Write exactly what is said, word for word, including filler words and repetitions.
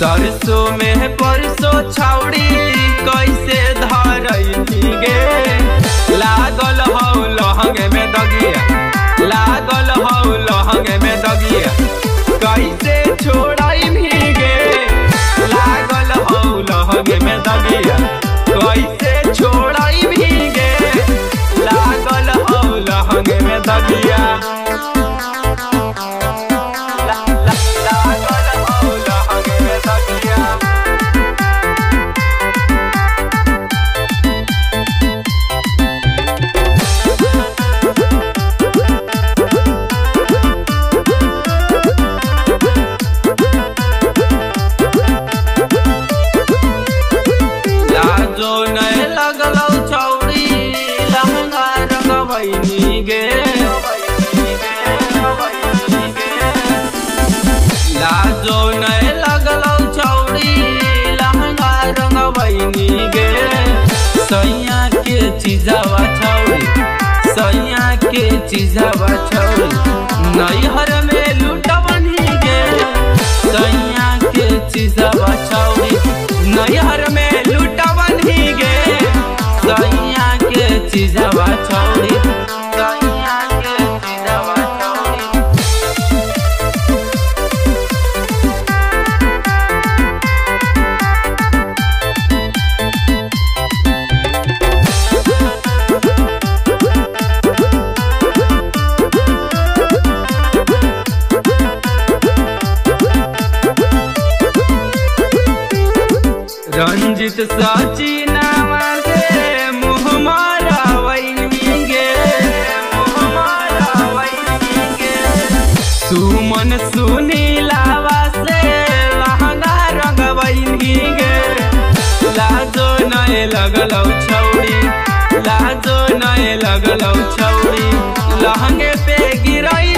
सरसों में परसों छौड़ी कैसे धरई गे। लागल हौ लहंगे में दगिया, लागल हौ लहंगे में दगिया, कैसे छोड़ई गे। लागल हौ लहंगे में दगिया, कैसे छोड़ई गे। लागल हौ लहंगे में दगिया, लाजो नहीं लगलौ छौड़ी लहंगा रंगवैनी गे। सैया के चीजवा छौड़ी, सैया के चीजवा छौड़ी, नैहर में लुटवनी गे। सैया के चीजवा छौड़ी, नैहर में लुटवनी गे। सैया के चीजवा छौड़ी, सैया के चीजवा छौड़ी। रंजित सचिनवा से मुँह मारवैनी गे, मुँह मारवैनी गे। सुमन सुनीलावा से लहंगा रंगवैनी गे। लाजो नहीं लगलौ छौड़ी, लाजो नहीं लगलौ छौड़ी, लहंगे पे गिरई